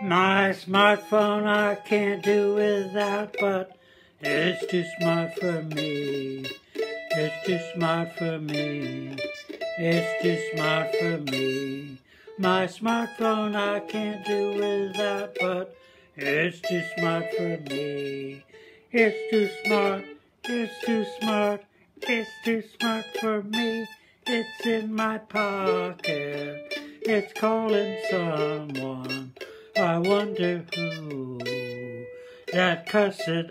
My smartphone I can't do without, but it's too smart for me. It's too smart for me. It's too smart for me. My smartphone I can't do without, but it's too smart for me. It's too smart. It's too smart. It's too smart for me. It's in my pocket. It's calling someone. I wonder who. That cussed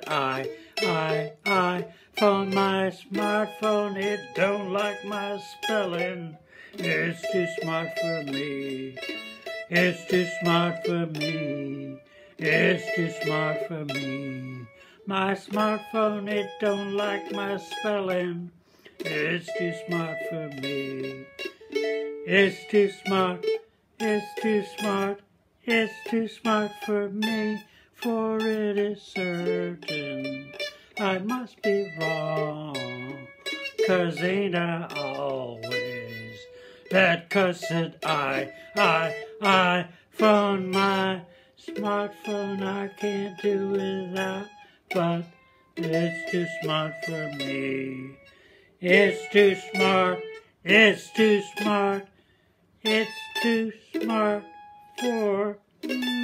phone, my smartphone, it don't like my spelling. It's too smart for me. It's too smart for me. It's too smart for me. My smartphone, it don't like my spelling. It's too smart for me. It's too smart. It's too smart. It's too smart for me, for it is certain I must be wrong, 'cause ain't I always that cussed phone, my smartphone I can't do without, but it's too smart for me. It's too smart, it's too smart, it's too smart for me.